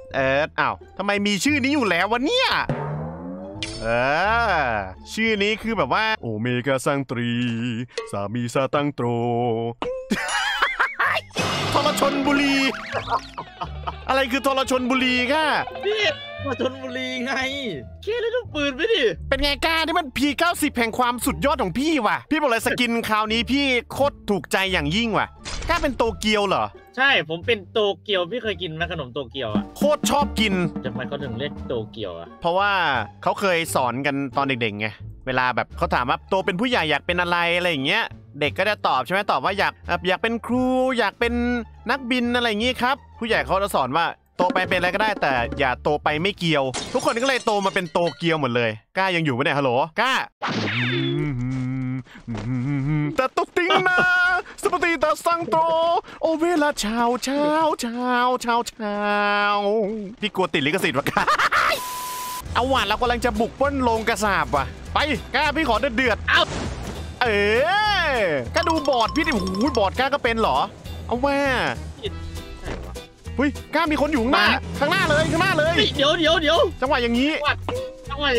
อ้าวทำไมมีชื่อนี้อยู่แล้ววะเนี่ยชื่อนี้คือแบบว่าโอเมก้าซังตรีสามีซาตังโตรทรชนบุรีอะไรคือทรชนบุรีค่ะพี่มาชนบุรีไงเคเลยต้องปืนไปดิเป็นไงก้านี่มันP90แห่งความสุดยอดของพี่ว่ะพี่บอกเลยสกินคราวนี้พี่โคตรถูกใจอย่างยิ่งว่ะก้าเป็นโตเกียวเหรอใช่ผมเป็นโตเกียวพี่เคยกินไหมขนมโตเกียวอ่ะโคตรชอบกินทำไมเขาถึงเรียกโตเกียวอ่ะเพราะว่าเขาเคยสอนกันตอนเด็กๆไงเวลาแบบเขาถามว่าโตเป็นผู้ใหญ่อยากเป็นอะไรอย่างเงี้ยเด็กก็จะตอบใช่ไหมตอบว่าอยากเป็นครูอยากเป็นนักบินอะไรอย่างงี้ครับผู้ใหญ่เขาจะสอนว่าโตไปเป็นอะไรก็ได้แต่อย่าโตไปไม่เกียวทุกคนก็เลยโตมาเป็นโตเกียวหมดเลยก้ายังอยู่ไหมเนี่ยฮัลโหลก้าแต่ตุ๊กติ้งนะสปติตาสังโตโอเวลาเช้าพี่กลัวติดลิขสิทธิ์วะก้าเอาว่ะเรากำลังจะบุกปล้นโรงกระสาบว่ะไปก้าพี่ขอเดือดเอาก้าดูบอร์ดพี่ดิโอ้โหบอร์ดก้าก็เป็นเหรอเอาแม่เฮ้ยก้ามีคนอยู่ข้างหน้าเลยเดี๋ยวจังหวะอย่างนี้จังหวะ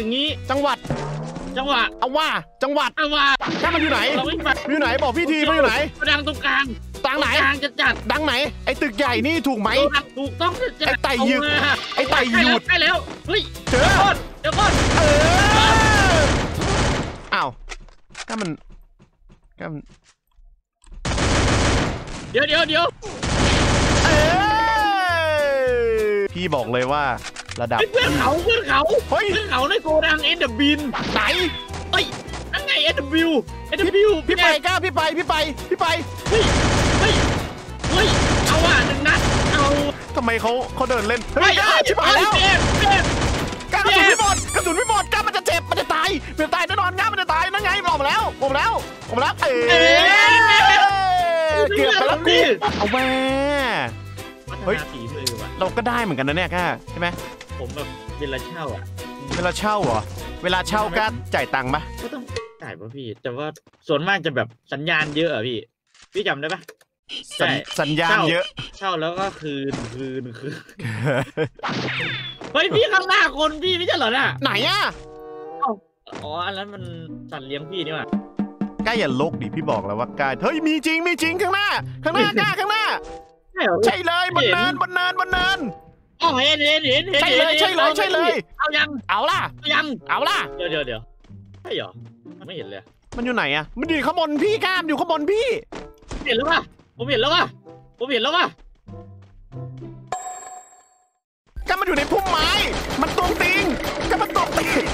เอาว่าจังหวัดก้ามันอยู่ไหนบอกพี่ทีมันอยู่ไหนดังตรงกลางไหนจัดดังไหนไอ้ตึกใหญ่นี่ถูกไหมถูกต้องไอ้ไต่หยุดใช่แล้วเฮ้ยเจอเดี๋ยวก่อนอ้าวก้ามันเดี๋ยวพี่บอกเลยว่าระดับเพื่อนเขาในโกดังเอ็นเดอร์บินไหนเอ้ยนั่นไงเอ็นเดอร์บิวพี่ไปก้าพี่ไปเฮ้ยเอาว่ะหนึ่งนัดเอาทำไมเขาเดินเล่นเฮ้ยชิบหายแล้วก้ากระสุนไม่หมดก้ามันจะเจ็บมันจะตายแน่นอนก้ามันจะตายนั่นไงออกมาแล้วเกือบไปแล้วกูเอาแม่เฮ้ยเราก็ได้เหมือนกันนะเนี่ยก้าใช่ไหมผมแบบเวลาเช่าเหรอเวลาเช่าก้าจ่ายตังค์ปะก็ต้องจ่ายป่ะพี่แต่ว่าส่วนมากจะแบบสัญญาณเยอะอะพี่จำได้ปะสัญญาณเยอะเช่าแล้วก็คืนเฮ้ยพี่ข้างหน้าคนพี่ไม่ใช่เหรอน่ะไหนอะอ๋ออันนั้นมันสัตว์เลี้ยงพี่นี่ว่ะก้าอย่าลกดิพี่บอกแล้วว่าก้าเฮ้ยมีจริงข้างหน้าก้าข้างหน้าใช่เลยบนเนินอ๋อเห็นใช่เลยเอาล่ะเดี๋ยวใช่เหรอไม่เห็นเลยมันอยู่ไหนอะมันอยู่ข้างบนพี่ก้ามอยู่ข้างบนพี่เห็นแล้วป่ะผมเห็นแล้วป่ะก้ามันอยู่ในพุ่มไม้มันตรงติงก้ามันตรงติง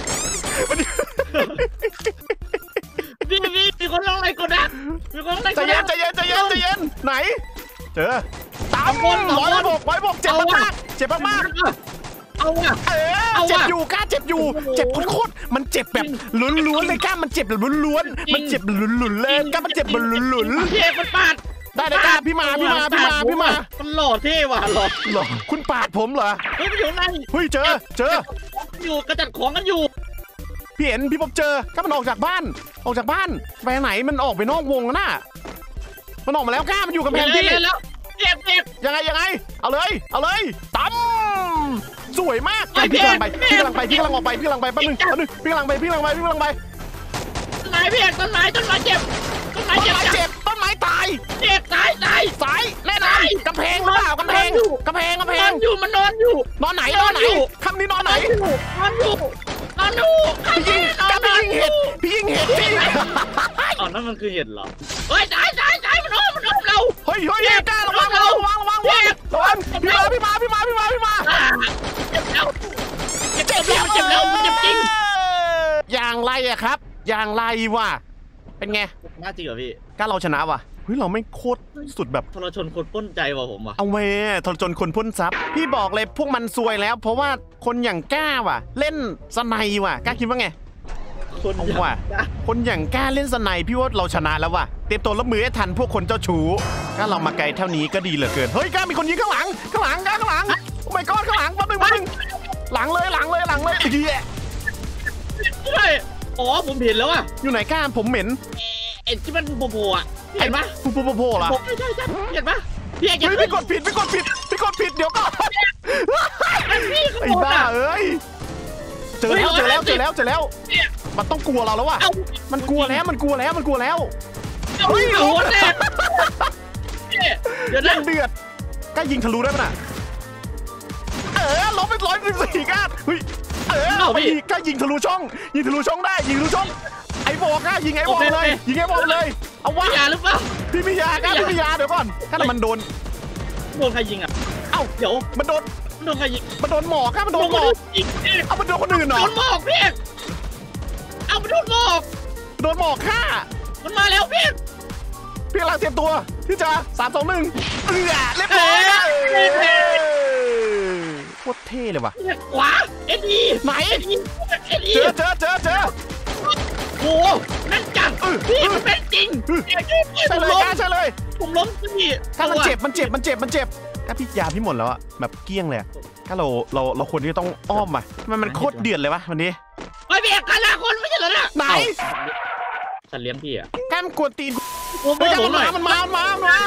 พี่มีคนร้องอะไรกดดันใจเย็นไหนเจอตามคน106เจ็บมากเอาว่ะเจ็บอยู่ก้าเจ็บอยู่เจ็บโคตรมันเจ็บแบบล้วนเลยก้ามันเจ็บล้วนมันเจ็บล้วนเลยก้ามันเจ็บล้วนพี่มันปาดได้ก้าพี่มามันหล่อเท่ว่ะหล่อคุณปาดผมเหรอเฮ้ยมันอยู่ไหนเฮ้ยเจออยู่กระจัดของกันอยู่พี่เห็นพี่พบเจอก้ามันออกจากบ้านไปไหนมันออกไปนอกวงแล้วน่ะมันออกมาแล้วก้ามันอยู่กับแพนพี่แล้วยังไงเอาเลยตั้มสวยมากพี่กำลังออกไปแป๊บนึงพี่กำลังไปต้นไม้เจ็บต้นไม้ตายสายแน่นอนกำแพงหรือเปล่ากำแพงอยู่มันนอนอยู่นอนไหนคำนี้นอนไหนพี่ยิงเห็ดอ๋อนั่นมันคือเห็ดเหรอเฮ้ยตายมันโดนเราเฮ้ยกล้าระวังพี่มาเจ็บแล้วมันเจ็บจริงอย่างไรอะครับอย่างไรวะเป็นไงน่าจริงเหรอพี่ก้าเราชนะว่ะเฮ้ยเราไม่โคตรสุดแบบทรชนคนปล้นใจว่ะผมว่ะเอาเว้ทรชนคนปล้นทรัพย์พี่บอกเลยพวกมันซวยแล้วเพราะว่าคนอย่างก้าว่ะเล่นสไนว่ะก้าคิดว่าไงคนอย่างก้าเล่นสไนพี่ว่าเราชนะแล้วว่ะเตรียมตัวรับมือให้ทันพวกคนเจ้าชู้ก้าเรามาไกลเท่านี้ก็ดีเหลือเกินเฮ้ยก้ามีคนยิงข้างหลังก้าข้างหลังโอ้ my god ข้างหลังแป๊บนึงหลังเลยอ๋อผมเห็นแล้วอ่ะอยู่ไหนก้าผมเหม็นที่มันโผล่อ่ะเห็นปะโผล่ล่ะใช่เห็นปะพี่กดผิดเดี๋ยวก่อนไอ้บ้าเอ้ยเจอแล้วมันต้องกลัวเราแล้วว่ะมันกลัวแล้วเฮ้ยโอ้โหแน่เดี๋ยวนะเดือดกล้ายิงทะลุได้ป่ะน่ะลบไป114ก้าเฮ้ยไปอีกกล้ายิงทะลุช่องได้ยิงทะลุช่องไอ้บอกกล้ายิงไอ้บอลเลยเอาวะยาหรือเปล่าพี่มียาเดี๋ยวก่อนถ้ามันโดนใครยิงอ่ะเดี๋ยวมันโดนใครยิงมันโดนหมอกครับมันโดนหมอกเอามันโดนคนอื่นเหรอโดนหมอกพี่เอามันโดนหมอกฆ่ามันมาแล้วพี่กำลังเตรียมตัวที่จะ3 2 1เรียบร้อยโคตรเท่เลยว่ะขวาเอ็ดดี้ไหนเจอโอ้นั่นจังพี่มันเป็นจริงใช่เลยผมล้มพี่ถ้ามันเจ็บถ้าพี่ยาพี่หมดแล้วอะแบบเกลี้ยงเลยถ้าเราควรที่จะต้องอ้อมอ่ะมันโคตรเดือดเลยวะวันนี้ไม่เบียดกันละคนไม่ใช่เหรอเนี่ยไหนสัตว์เลี้ยงพี่อะแก้มกวนตีนมันมา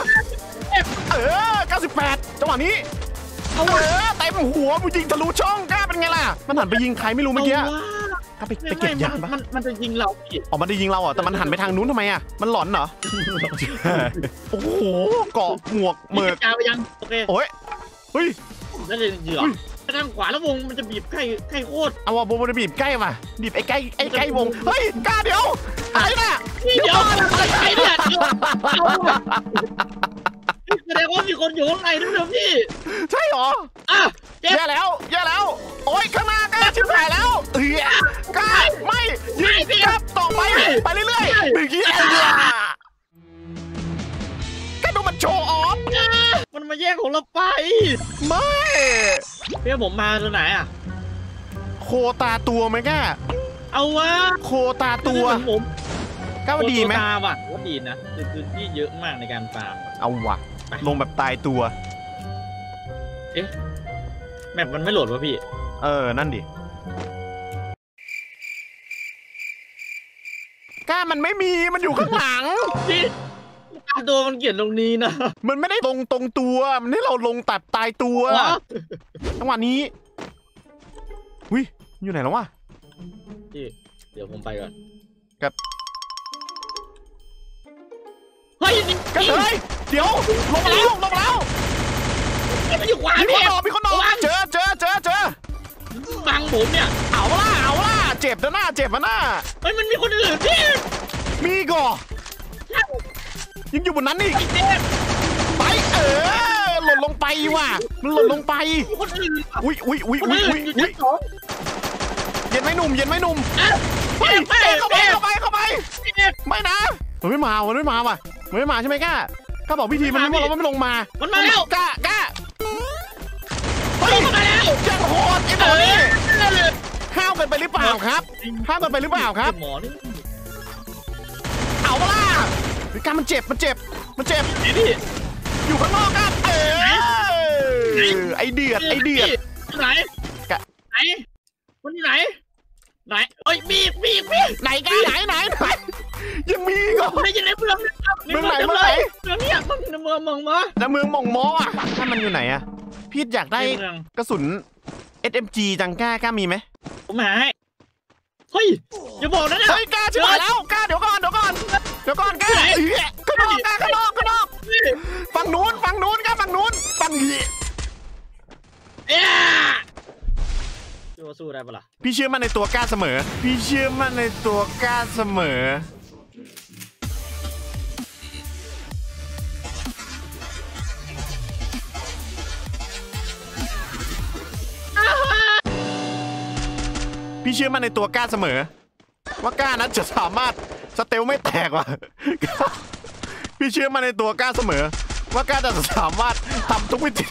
98จังหวะนี้เต็มหัวมึงยิงทะลุช่องกล้าเป็นไงล่ะมันหันไปยิงใครไม่รู้เมื่อกี้ก็ไปเก็บยาปะมันจะยิงเรามันจะยิงเราแต่มันหันไปทางนู้นทำไมอะมันหลอนเหรอโอ้โหเกาะหมวกเมือกยาไปยังโอเคโอ้ยเฮ้ยน่าจะยิงเหรอทางขวาแล้ววงมันจะบีบใกล้โคตรเอาวงมันจะบีบใกล้มาบีบไอ้ใกล้วงเฮ้ยกล้าเดี๋ยวอะไรน่ะเดี๋ยวอะไรเนี่ยแสดงว่ามีคนอยู่ข้างในด้วยพี่ใช่หรอแย่แล้วโอ้ยข้างหน้ากล้าชิบหายแล้วกล้าไม่ยิงครับต่อไปเรื่อยๆดึงยี่กล้าดูมันโชว์ออฟมันมาแย่งของเราไปไม่เพื่อนผมมาตัวไหนอะโคตาตัวไหมกล้าเอาวะโคตาตัวผมกล้าว่าดีไหมตาว่ะว่าดีนะพื้นที่เยอะมากในการฟาร์มเอาว่ะลงแบบตายตัวแมปมันไม่โหลดวะพี่นั่นดิกล้ามันไม่มีมันอยู่ข้างหลังพี่ตัวมันเขียนตรงนี้นะมันไม่ได้ตรงตัวมันให้เราลงตัดตายตัวจังหวะนี้วิอยู่ไหนแล้ววะพี่เดี๋ยวผมไปก่อนกับเฮ้ยเดี๋ยวลงมาแล้วมันอยู่ขวามีคนนอนเจอบังผมเนี่ยเอาล่ะเจ็บนะหน้าเฮ้ยมันมีคนอื่นพี่มีก่อยังอยู่บนนั้นอีกไปหล่นลงไปว่ะมันหล่นลงไปคนอื่นอุ้ยเย็นไหมหนุ่มเฮ้ยเข้าไปไม่นะมันไม่มาว่ะไม่มาใช่ไหมก้าบอกพิธีมันไม่ลงมามันมาแล้วก้าเฮ้ยมาแล้วยังโหดไอ้หมอนี่ห้าวกันไปหรือเปล่าครับหมอนี่เอาล่ะก้ามันเจ็บนี่อยู่ข้างนอกกันไอเดือดไหนมันอยู่ไหนเอ้ยมีไหนก้าไหนยังมีก็ไม่ยังในเมืองไหนเนี่ยมึงในเมืองมองมาแล้วเมืองมองมอถ้ามันอยู่ไหนอะพี่อยากได้กระสุน SMG จังกล้ามีไหมผมหาให้เฮ้ยอย่าบอกนะเนี่ยเฮ้ยกล้าชิบหายแล้วกล้าเดี๋ยวก่อนกล้าข้างนอกฝั่งนู้นกล้าฝั่งนี้สู้ได้ปะล่ะพี่เชื่อมั่นในตัวกล้าเสมอว่ากล้านั้นจะสามารถสเตลไม่แตกว่ะพี่เชื่อมั่นในตัวกล้าเสมอว่ากล้าจะสามารถทำทุกวิธี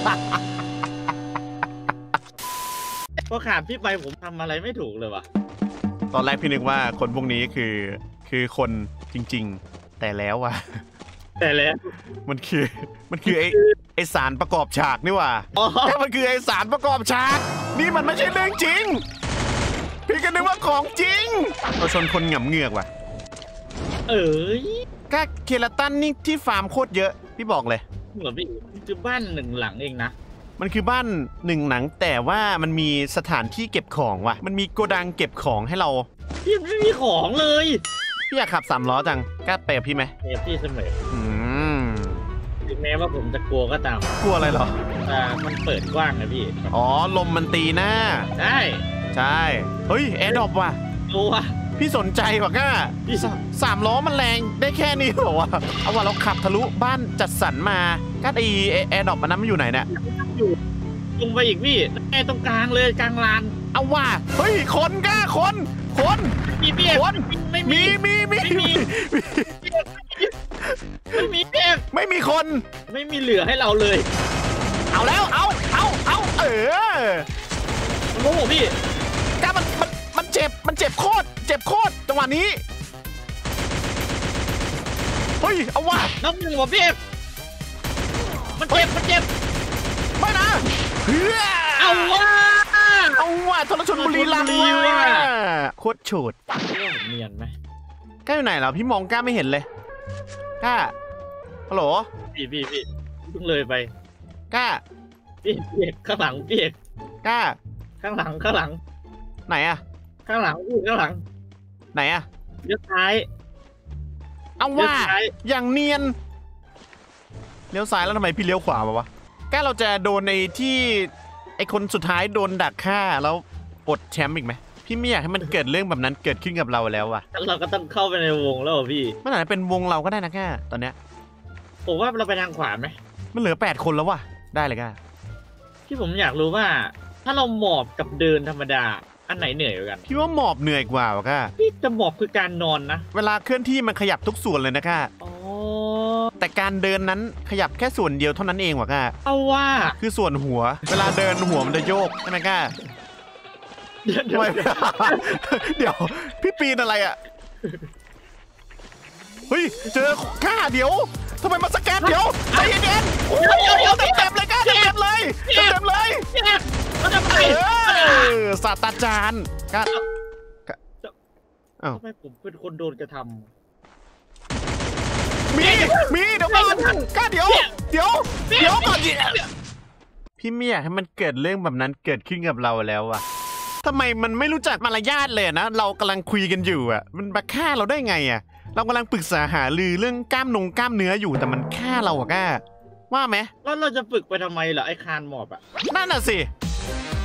พอขาดพี่ไปผมทำอะไรไม่ถูกเลยว่ะตอนแรกพี่นึกว่าคนพวกนี้คือคนจริงๆแต่แล้วมันคือไอสารประกอบฉากนี่ว่ะถ้ามันคือไอสารประกอบฉากนี่มันไม่ใช่เรื่องจริงพี่ก็นึกว่าของจริงเราชนคนหงำเหงือกว่ะก็เคลตันนี่ที่ฟาร์มโคตรเยอะพี่บอกเลยเหมือนพี่คือบ้าน1 หลังเองนะมันคือบ้านหนึ่งหลังแต่ว่ามันมีสถานที่เก็บของว่ะมันมีโกดังเก็บของให้เราพี่ไม่มีของเลยพี่อยากขับ3 ล้อจังกล้าไปกับพี่ไหมพี่เสมอมถึงแม้ว่าผมจะกลัวก็ตามกลัวอะไรเหรอแต่มันเปิดกว้างนะพี่อ๋อลมมันตีหน้าได้ใช่เฮ้ยแอร์ดรอปว่ะดูว่ะพี่สนใจว่ะก้าพี่ 3 ล้อมันแรงได้แค่นี้เหรอวะเอาว่าเราขับทะลุบ้านจัดสรรมาก้าแอร์ดรอปมันนั้นมันอยู่ไหนเนี่ยอยู่ลงไปอีกพี่แม่ตรงกลางเลยกลางลานเอาว่ะเฮ้ยคนก้าคนมีเปียกคนไม่มี ไม่มีไม่มีคนไม่มีเหลือให้เราเลยเอาแล้วเอามันโมโหพี่ก้ามันเจ็บโคตรจังหวะนี้เฮ้ยเอาว่ะน้ำหนึ่งว่ะพี่มันเจ็บไม่นะเฮ้ยเอาว่ะทรชนบุรีรัมย์ว่ะโคตรโฉดเนียนไหมก้าอยู่ไหนเหรอพี่มองก้าไม่เห็นเลยก้าฮัลโหลพี่เพิ่งเลยไปก้าพี่ข้างหลังพี่ก้าข้างหลังไหนอะข้างหลังไหนอะเลี้ยวซ้ายเอาว่าอย่างเนียนเลี้ยวซ้ายแล้วทำไมพี่เลี้ยวขวามาวะก้าเราจะโดนในที่ไอคนสุดท้ายโดนดักฆ่าแล้วอดแชมป์อีกไหมพี่ไม่อยากให้มันเกิดเรื่องแบบนั้นเกิดขึ้นกับเราแล้วอะเราก็ต้องเข้าไปในวงแล้วพี่มันอาจจะเป็นวงเราก็ได้นะก้าตอนเนี้ยผมว่าเราไปทางขวาไหมมันเหลือ8 คนแล้วว่ะได้เลยก้าที่ผมอยากรู้ว่า ถ้าเราหมอบกับเดินธรรมดาอันไหนเหนื่อยกว่ากันพี่ว่าหมอบเหนื่อยกว่าวะก้าพี่จะหมอบคือการนอนนะเวลาเคลื่อนที่มันขยับทุกส่วนเลยนะก้าอ๋อแต่การเดินนั้นขยับแค่ส่วนเดียวเท่านั้นเองว่ะก้าเอาว่าคือส่วนหัว เวลาเดินหัวมันจะโยกใช่ไหมก้าเดี๋ยวทำไม เดี๋ยวพี่ปีนอะไรอ่ะเฮ้ยเจอก้าเดี๋ยวทำไมมาสแกนเดี๋ยวใจเย็นๆโอ้ยเต็มเลยก้าเต็มเลยเราจะไปศาสตราจารย์ก้าอ้าวทำไมผมเป็นคนโดนกระทมีเดี๋ยวก่อนก้าเดี๋ยวก่อนดิพี่ไม่อยากให้มันเกิดเรื่องแบบนั้นเกิดขึ้นกับเราแล้วอะทำไมมันไม่รู้จักมารยาทเลยนะเรากำลังคุยกันอยู่อะมันมาฆ่าเราได้ไงอะเรากำลังปรึกษาหารือเรื่องกล้ามเนื้ออยู่แต่มันฆ่าเราอะก้าว่าไหมำแล้วเราจะฝึกไปทำไมเหรอไอ้คานหมอบอ่ะนั่นน่ะสิ